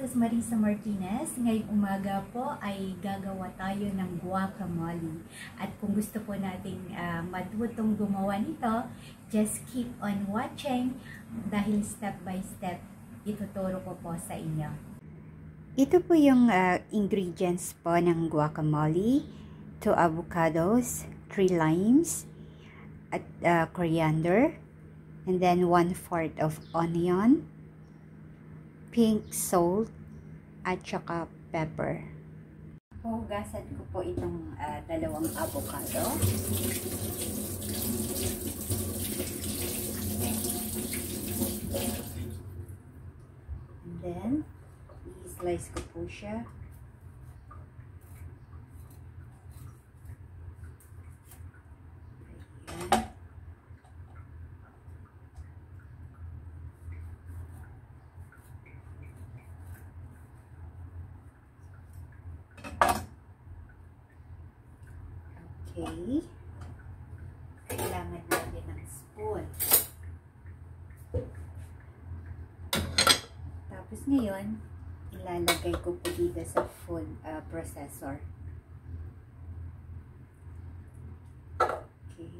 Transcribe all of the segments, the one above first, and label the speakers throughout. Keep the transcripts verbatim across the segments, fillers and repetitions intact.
Speaker 1: is Marisa Martinez. Ngayong umaga po ay gagawa tayo ng guacamole. At kung gusto po nating uh, matutong gumawa nito, just keep on watching dahil step by step ituturo ko po sa inyo. Ito po yung uh, ingredients po ng guacamole. Two avocados, three limes, at uh, corriander, and then one fourth of onion, pink salt, at saka pepper. Hugasan ko po itong uh, dalawang avocado. And then, i-slice ko po siya. Ayan. Okay. Kailangan natin ng spoon. Tapos ngayon, ilalagay ko po dito sa food uh, processor. Okay.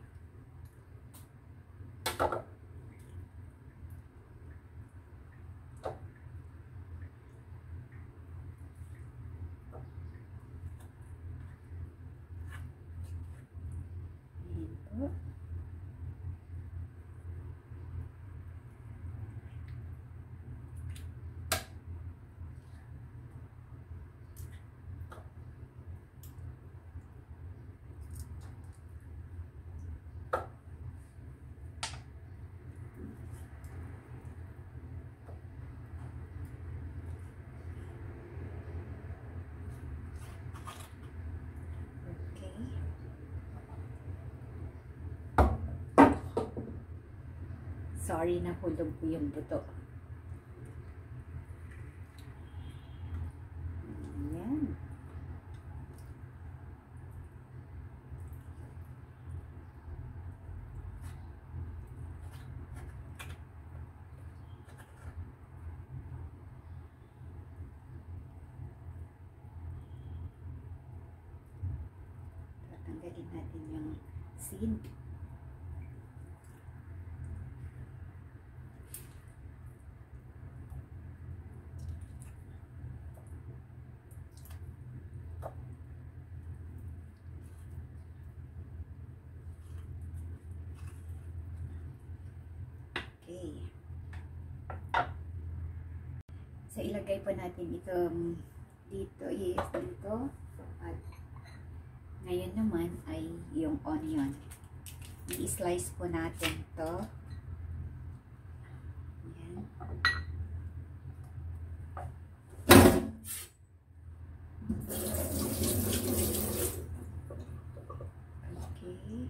Speaker 1: Sorry, nahulog po yung buto. Ayan. Tatanggalin natin yung seed. Okay. So, ilagay po natin itong dito, is dito. At ngayon naman ay yung onion. I-slice po natin to. Ayan. Okay.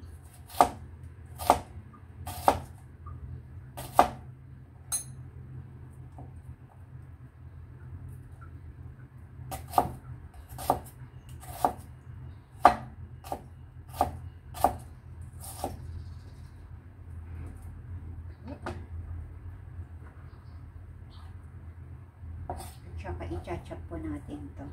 Speaker 1: Tsaka i-chop po natin to.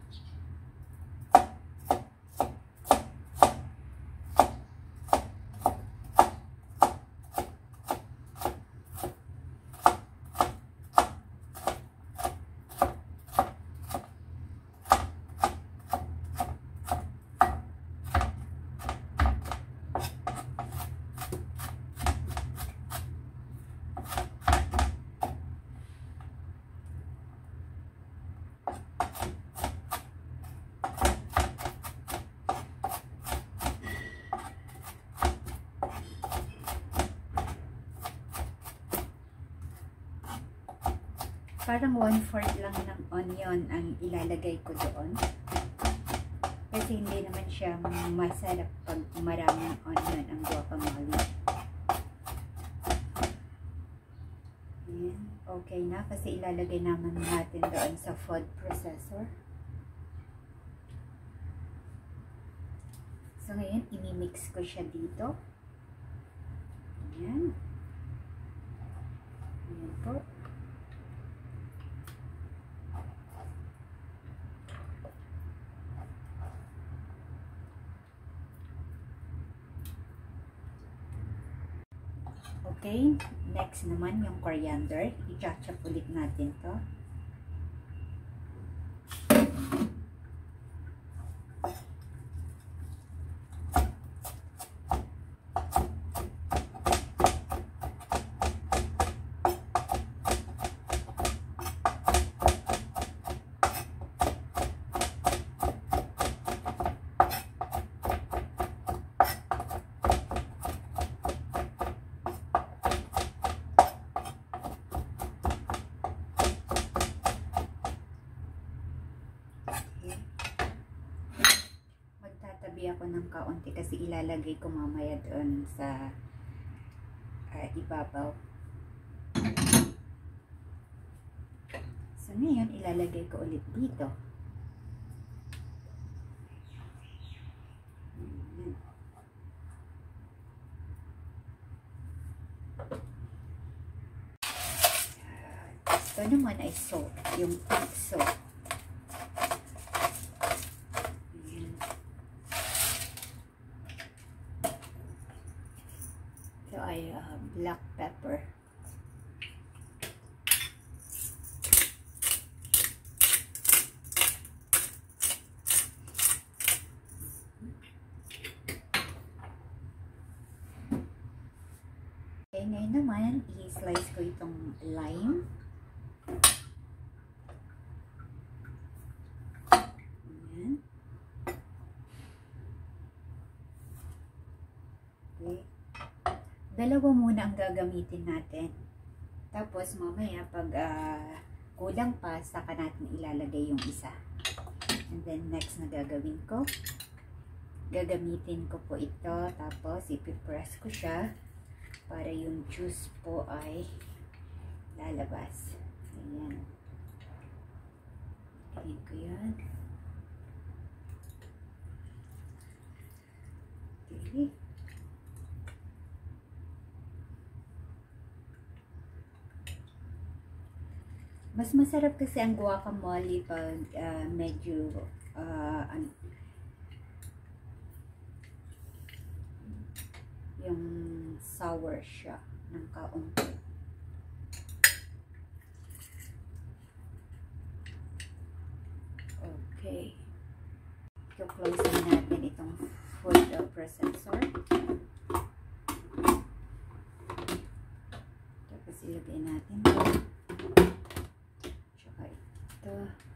Speaker 1: Parang one-fourth lang ng onion ang ilalagay ko doon. Kasi hindi naman siya masarap pag maraming onion ang guacamole. Ayan. Okay na kasi ilalagay naman natin doon sa food processor. So ngayon, imimix ko siya dito. Ayan. Ayan po. Okay, next naman yung coriander. I-chop-chop ulit natin to. Magtatabi ako ng kaunti kasi ilalagay ko mamaya doon sa uh, ibabaw. So ngayon ilalagay ko ulit dito. Ito naman ay salt, yung pink salt. Ito ay uh, black pepper. Okay, ngayon naman, i-slice ko itong lime. Ayan. Okay. Dalawa muna ang gagamitin natin. Tapos mamaya pag uh, kulang pa, saka natin ilalagay yung isa. And then next na gagawin ko, gagamitin ko po ito. Tapos ipipress ko siya para yung juice po ay lalabas. Ayan. Ayan ko yan. Okay. Mas masarap kasi ang guacamole pag uh, medyo uh, an yung sour siya ng kaunti. Okay. I-close na natin itong food uh, processor. Tapos ilagay natin ito. Tsaka ito.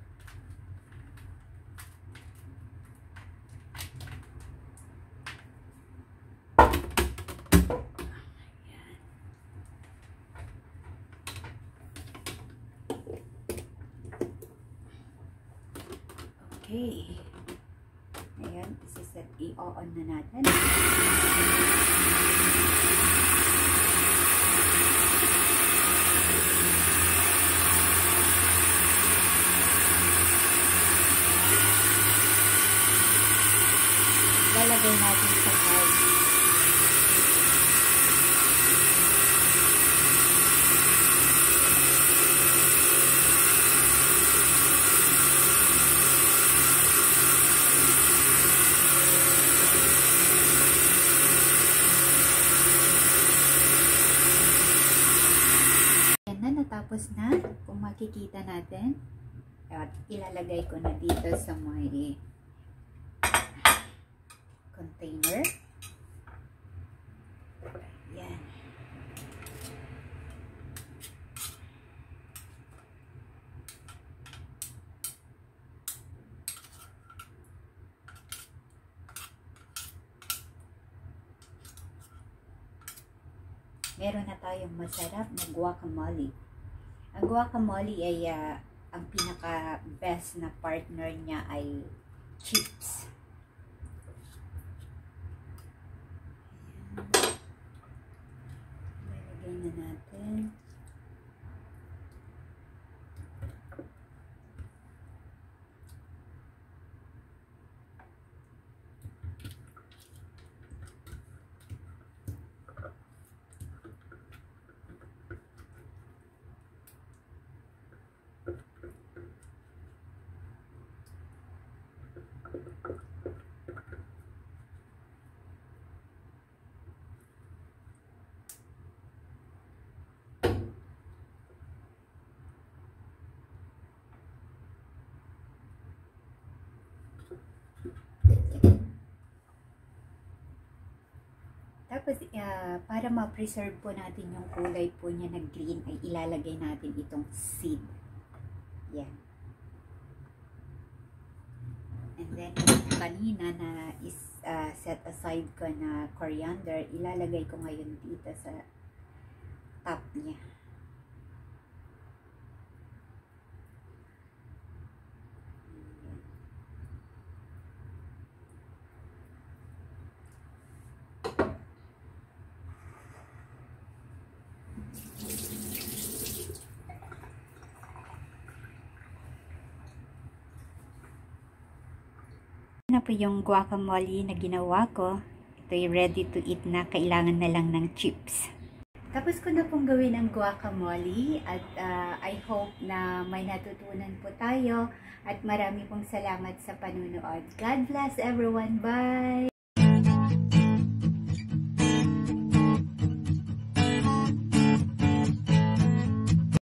Speaker 1: Okay. Ayan, isiset, i-on na natin. Lalagay natin sa card. Tapos na, kung makikita natin, at ilalagay ko na dito sa may container. Yan. Meron na tayong masarap na guacamole. Ang guacamole ay uh, ang pinaka best na partner niya ay chips. Lalagay na natin. uh, para ma-preserve po natin yung kulay po niya na green, ay ilalagay natin itong seed. Yan. And then, kanina na is uh, set aside ko na coriander, ilalagay ko ngayon dito sa top niya. Na po yung guacamole na ginawa ko. Ito'y ready to eat na. Kailangan na lang ng chips. Tapos ko na pong gawin ang guacamole at uh, I hope na may natutunan po tayo at marami pong salamat sa panunood. God bless everyone. Bye!